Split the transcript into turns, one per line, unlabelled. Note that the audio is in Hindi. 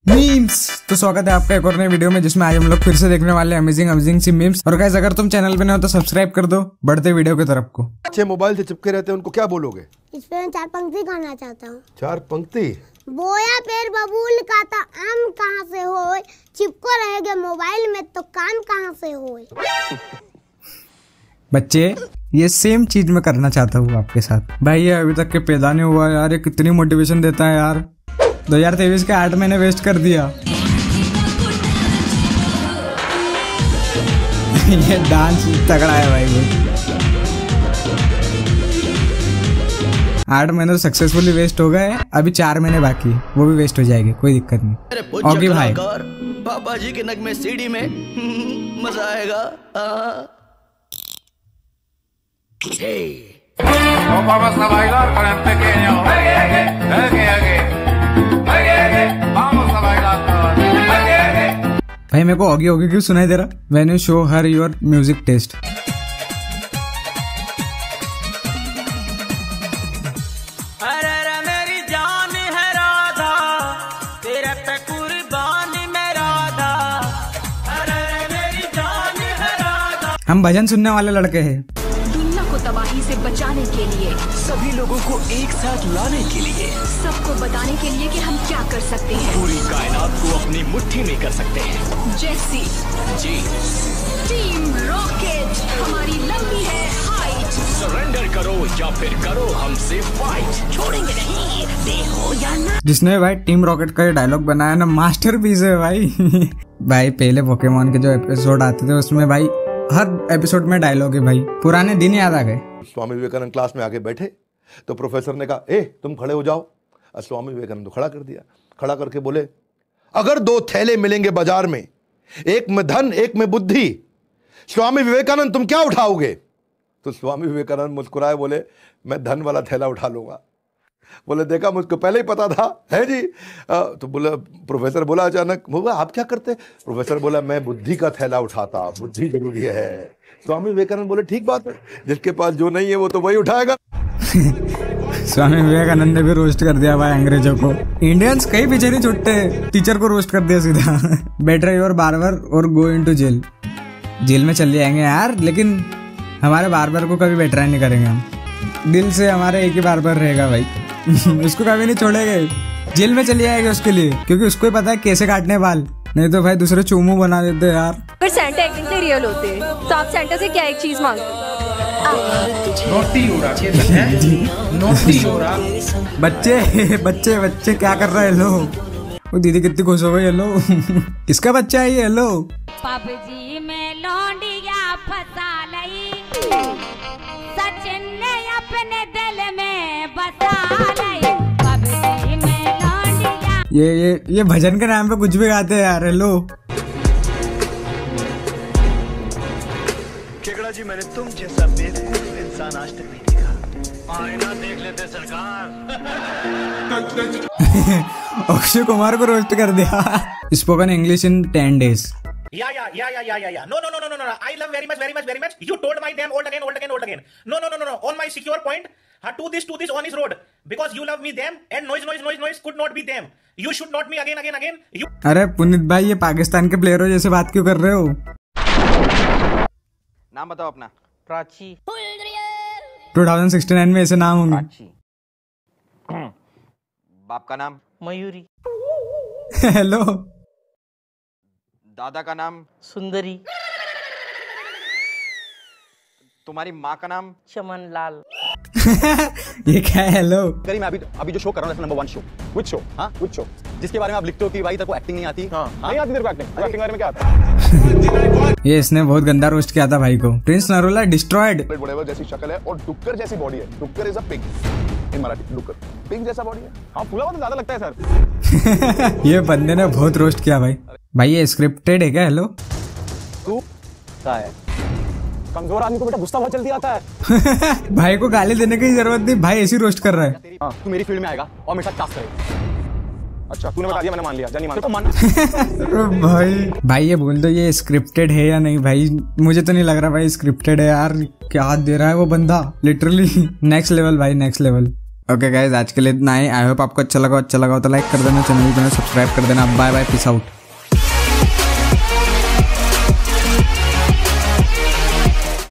मीम्स। तो स्वागत है आपका एक और नए वीडियो में, जिसमें आज हम लोग फिर से देखने वाले अमेजिंग सी मीम्स। और गाइस, अगर तुम चैनल पे नए हो तो सब्सक्राइब कर दो। बढ़ते वीडियो की तरफ को।
अच्छे मोबाइल से चिपके रहते हैं, उनको क्या बोलोगे?
इस पे मैं 4 पंक्ति गाना चाहता हूँ।
4 पंक्ति?
बोया पेड़ बबूल का था, आम कहाँ से होए, चिपको रहेगा मोबाइल में तो काम कहाँ से होए।
बच्चे, ये सेम चीज मैं करना चाहता हूँ आपके साथ। भाई ये अभी तक के पैदा नहीं हुआ यार, ये कितनी मोटिवेशन देता है यार। 2023 के 8 महीने वेस्ट कर दिया। ये डांस तगड़ा है भाई। वो 8 महीने तो सक्सेसफुली वेस्ट हो गए, अभी 4 महीने बाकी, वो भी वेस्ट हो जाएंगे, कोई दिक्कत नहीं। ओके भाई,
पापा जी के नगमे सीडी में मजा आएगा।
Vamos a bailar con el pequeño. Vamos a bailar con
भाई मेरे को ओगी ओगी क्यों सुनाई दे रहा? When you show her your music taste.
अरे मेरी जान है राधा, तेरे पे कुर्बान मैं राधा। अरे मेरी जान है राधा।
हम भजन सुनने वाले लड़के हैं।
दुनिया को तबाही से बचाने के लिए,
सभी लोगों को एक साथ लाने के लिए,
सबको बताने के लिए कि हम क्या कर सकते हैं,
पूरी कायनात को अपनी मुट्ठी में कर सकते हैं।
जैसी
जी,
टीम रॉकेट हमारी लंबी है हाइट।
सरेंडर करो या फिर करो हमसे फाइट, छोड़ेंगे नहीं, देखो या ना।
जिसने भाई टीम रॉकेट का ये डायलॉग बनाया ना, मास्टरपीस है भाई। भाई पहले पोकेमॉन के जो एपिसोड आते थे उसमें भाई हर एपिसोड में डायलॉग है भाई, पुराने दिन याद आ गए।
स्वामी विवेकानंद क्लास में आके बैठे तो प्रोफेसर ने कहा, ए तुम खड़े हो जाओ। स्वामी विवेकानंद को खड़ा कर दिया। खड़ा करके बोले, अगर 2 थैले मिलेंगे बाजार में, एक में धन एक में बुद्धि, स्वामी विवेकानंद तुम क्या उठाओगे? तो स्वामी विवेकानंद मुस्कुराए, बोले मैं धन वाला थैला उठा लूंगा। बोले देखा, मुझको पहले ही पता था है जी। तो बोला, प्रोफेसर बोला अचानक, बोला आप क्या करते? प्रोफेसर बोला मैं बुद्धि का थैला उठाता, बुद्धि जरूरी है। स्वामी विवेकानंद बोले ठीक बात है, जिसके पास जो नहीं है वो तो वही उठाएगा।
स्वामी विवेकानंद ने भी रोस्ट कर दिया भाई अंग्रेजों को। इंडियंस कहीं पीछे नहीं छुट्टे, टीचर को रोस्ट कर दिया सीधा। बेटर योर बार्बर और गो इनटू जेल। जेल में चले जाएंगे यार, लेकिन हमारे बार्बर को कभी बेटर नहीं करेंगे हम। दिल से हमारे एक ही बार्बर रहेगा भाई। उसको कभी नहीं छोड़ेंगे। जेल में चले जाएंगे उसके लिए, क्योंकि उसको ही पता है कैसे काटने बाल, नहीं तो भाई दूसरे चूमू बना देते यार।
फिर सेंटा एक्टिंग से रियल होते हैं, तो आप सेंटा से क्या एक चीज मांगते हो?
बच्चे बच्चे बच्चे क्या कर रहे हैं लोग? वो दीदी कितनी खुश हो गई। हेलो, किसका बच्चा है ये? हेलो,
पबजी में लौंडिया फंसा लई, सचिन ने अपने दिल में बसा लई। पबजी में लौंडिया।
ये भजन के नाम पे कुछ भी गाते हैं यार। हेलो
केकड़ा जी, मैंने तुम जैसा बेवकूफ इंसान आज तक नहीं देखा। आईना देख लेते सरकार।
अक्षय कुमार को रोस्ट कर दिया। स्पोकन इंग्लिश इन 10 days।
Yeah. No. I love very much. You told my damn old again. No. On my secure point. To this on his road. Because you love me damn and noise could not be damn. You should not me again. You.
अरे पुनीत भाई, ये पाकिस्तान के प्लेयरों जैसे बात क्यों कर रहे हो?
नाम बताओ अपना। प्राची।
2069 में ऐसे नाम होंगे।
प्राची। बाप का नाम? मयूरी।
हेलो।
दादा का नाम? सुंदरी। तुम्हारी माँ का नाम? चमन लाल।
ये क्या है? हेलो,
मैं अभी जो शो कर रहा हूँ, नंबर 1 शो। Which show? हाँ, विच शो जिसके बारे में आप लिखते हो कि भाई तेरे को एक्टिंग नहीं आती। हाँ, नहीं आती तेरे को एक्टिंग। एक्टिंग बारे में क्या आता है?
ये इसने बहुत गंदा रोस्ट किया था भाई को। प्रिंस नरूला डिस्ट्रॉयड।
जैसी शक्ल है और डुक्कर जैसी बॉडी है। डुक्कर is a pig in Marathi. डुक्कर पिग जैसा बॉडी है। हाँ, फूला हुआ तो ज्यादा लगता है सर।
ये बंदे ने बहुत रोस्ट किया भाई। भाई ये स्क्रिप्टेड है क्या? हेलो,
तू क्या है? कमजोर आदमी को बेटा गुस्सा बहुत जल्दी आता है।
भाई को गाली देने की जरूरत नहीं, भाई ऐसी रोस्ट कर रहा है।
तू मेरी फील्ड में आएगा और मेरे साथ टास्क करेगा। अच्छा, तूने बता दिया, मैंने मान लिया। जानी मान तो मान।
भाई ये बोल दो, ये स्क्रिप्टेड है या नहीं भाई? मुझे तो नहीं लग रहा भाई स्क्रिप्टेड है यार। क्या दे रहा है वो बंदा, लिटरली नेक्स्ट लेवल भाई, नेक्स्ट लेवल। ओके गाइज, आज के लिए इतना ही। आई होप आपको अच्छा लगा तो लाइक कर देना, चैनल को सब्सक्राइब कर देना। Bye bye, peace out.